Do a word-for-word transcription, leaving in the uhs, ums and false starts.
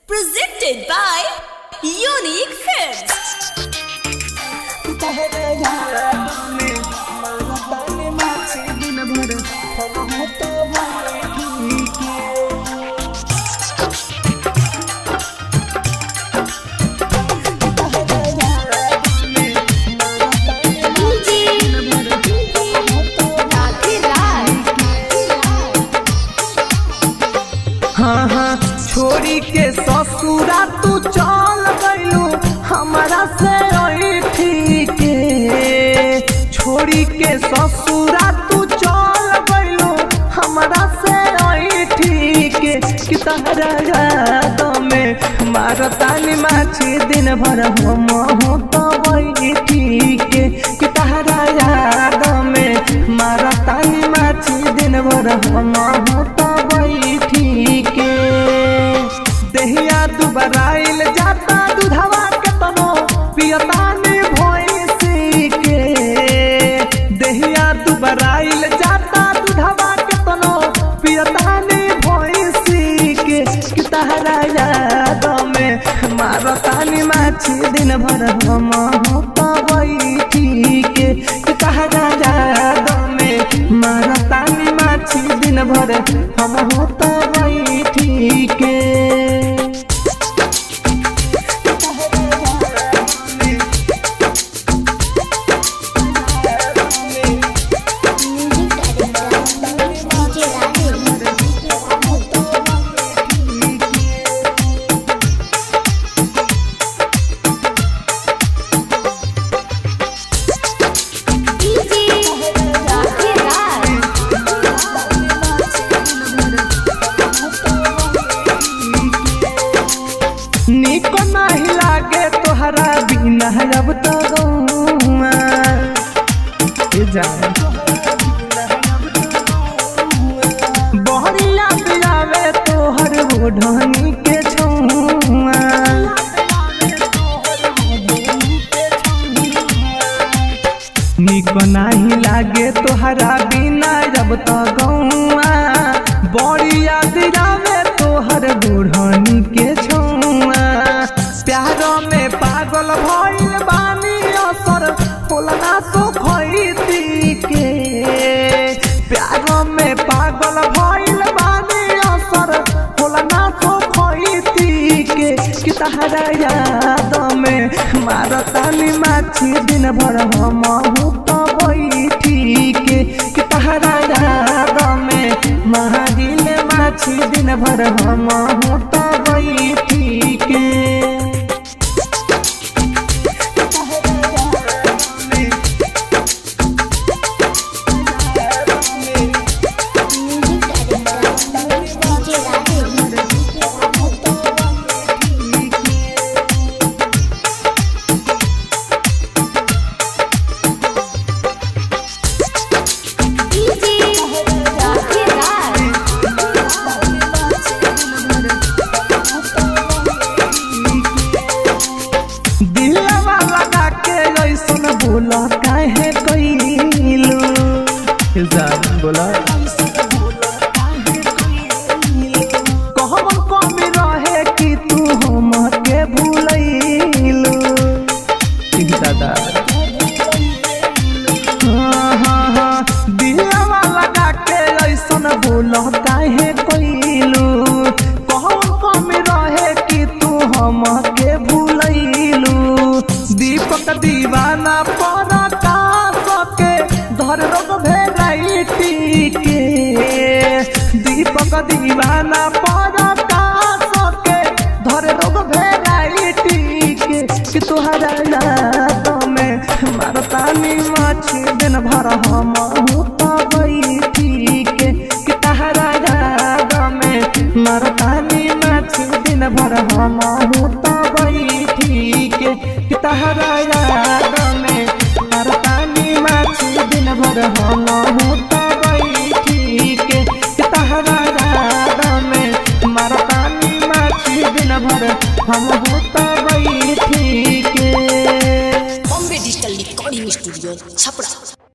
Presented by Unique Films. हाँ हाँ छोड़ी के ससुरा तू चल गइलू हमारा से ठीक है। छोड़ी के ससुरा तू चल गइलू हमारा से ठीक है। कि तहरा याद में मारतानी माछी दिन भर हम हो तो वही ठीक है। कि तहरा याद में मारतानी माछी दिन भर हम हो तो वही ठीक है। दहिया दुबराइल जाता दूधवा के तनो पियतानी भैंसी के। दहिया दुबराइल जाता दूधवा के तनो पियतानी भैंसी के। कि तहरा याद में मारतानी माछी दिन भर हम हो तो वही ठीक है। कि तहरा याद में मारतानी माछी दिन भर हम हो तो वही ठीक है। निको नहीं लागे तोहरा बिना अब तो गौआ बहरिया पियावे तोहर ओढ़नी के छुआ। निको नहीं लागे तोहरा बिना अब तो गौआ बहरिया पियावे तोहर ओढ़नी के छुआ। प्यारो में पागल भइल बानी असर बोलना तो खैती के। प्यारो में पागल भइल बानी असर बोलना तो खैती के। कि तहरा याद में मारतानी माछी दिन भर हम हो तो वही ठीक है। कि तहरा याद में महादिल माछी दिन भर हम हो तो वही ठीक है। बोला काहे कइलू बोला कहवन कमी रहे कि तू हम के भूलैलू दादा। हाँ हाँ हाँ दिलवा लगा के ऐसन बोला काहे कइलू कहवन कमी रहे कि तू हम के भूलैलू। दीपक दीवाना पर का सके धर रोग भेराइटी के। दीपक दीवाना पर का सके धर रोग भेराइटी